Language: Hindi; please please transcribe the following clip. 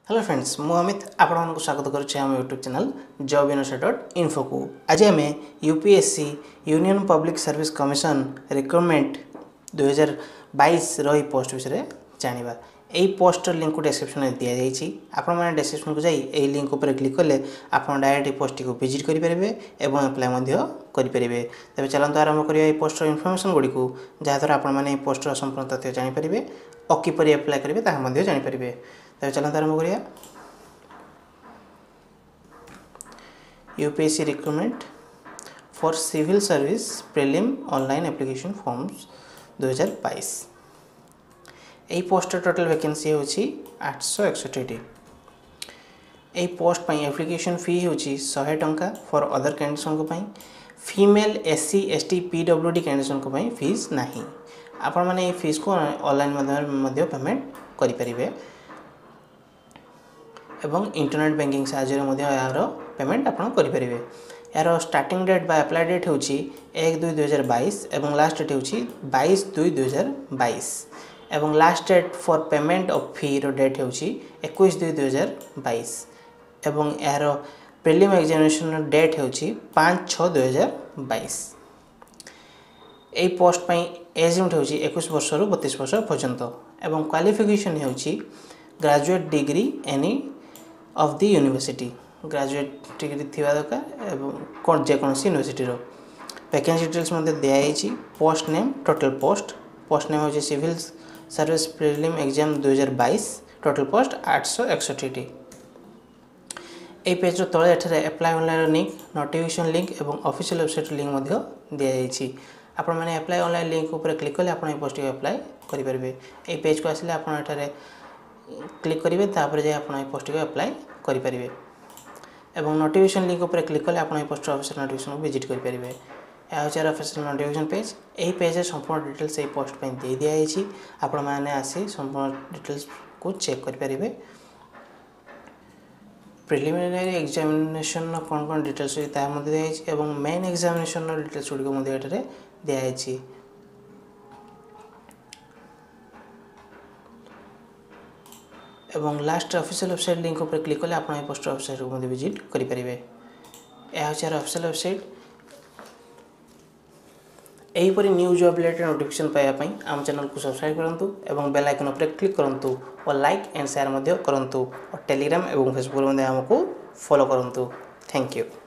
हेलो फ्रेंड्स मु अमित आपको स्वागत करुच्छे आम यूट्यूब चैनल jobinosha.info को। आज आम UPSC union public service commission recruitment 2022 रही पोस्ट विषय जाना। यही पोस्ट लिंक को डिस्क्रिप्शन में दि जाइए। आपने डिस्क्रिप्शन को जाई लिंक पर क्लिक कले आप डायरेक्ट पोस्ट को विजिट करेंगे और अप्लाई करेंगे। तेज चलते आरंभ करिए पोस्टर इनफर्मेशन गुड़ी को जहाँद्वारा आपने पोस्टर संपूर्ण तथ्य जानीपर और किपर अप्लाई करेंगे जानीपर। तेज चलते आरंभ करिए UPSC recruitment for civil service prelim online application forms 2022। यही पोस्ट टोटल वैकेंसी होची 861। यही पोस्ट पर एप्लिकेशन फी होची 100 टंका for other candidates. Female SC ST PWD candidates fees नहीं। आपण मैंने फीस को ऑनलाइन माध्यम पेमेंट करें एवं इंटरनेट बैंकिंग साहाय्य यार पेमेंट आप करेंगे। यार स्टार्टिंग डेट बा अप्लाई डेट हूँ 1/2/2022 और लास्ट डेट हूँ 22/2/2022 और last date for payment of fee रो डेट हूँ 21/2/2022 और यार प्रीलिम एग्जामिनेशन डेट हूँ 5/6/2022। यही पोस्ट पर एज लिमिट हूँ 21 वर्ष रु 32 वर्ष पर्यंत और क्वालिफिकेशन हूँ graduate degree any of the university. Graduate degree थी दरकार जेकोसी यूनिवर्सिटी वैकेंसी डिटेल्स दिखाई। Post name total post name हूँ civil service prelim exam 2022 total post 861। यही पेज तले apply online link notification link और ऑफिशियल वेबसाइट लिंक दिखाई। आपण मैंने एप्लाई ऑनलाइन लिंक उपर क्लिक कले आप पोस्ट को अप्लाई करेंगे। यही पेज को आसिले आप क्लिक करेंगे तापर जाए आप पोस्ट को अप्लाई करेंगे और नोटिफिकेशन लिंक उपर क्लिक कले आप पोस्ट ऑफिशियल नोटिफिकेशन को विजिट करेंगे। यह हूँ ऑफिशियल नोटिफिकेशन पेज। यही पेज संपूर्ण डिटेल्स यही पोस्ट पर दे दिखाई। आपण मैंने आसी संपूर्ण डिटेल्स को चेक करेंगे। प्रिलिमिनरी एग्जामिनेशन कौन कौन डिटेल्स दिखाई और मेन एग्जामिनेशन डिटेल्स गुड़िक दिखाई। एवं लास्ट ऑफिशियल वेबसाइट लिंक उपर क्लिक कले आप पोस्ट वेबसाइट को विजिट करेंगे। यह हूँ ऑफिशियल वेबसाइट। यहीपरि न्यू जॉब रिलेटेड नोटिफिकेशन पाइबापी आम चैनल को सब्सक्राइब करूँ और बेल आइकन पर क्लिक करूँ और लाइक एंड शेयर करूँ और टेलीग्राम और फेसबुक आमको फॉलो करूँ। Thank you.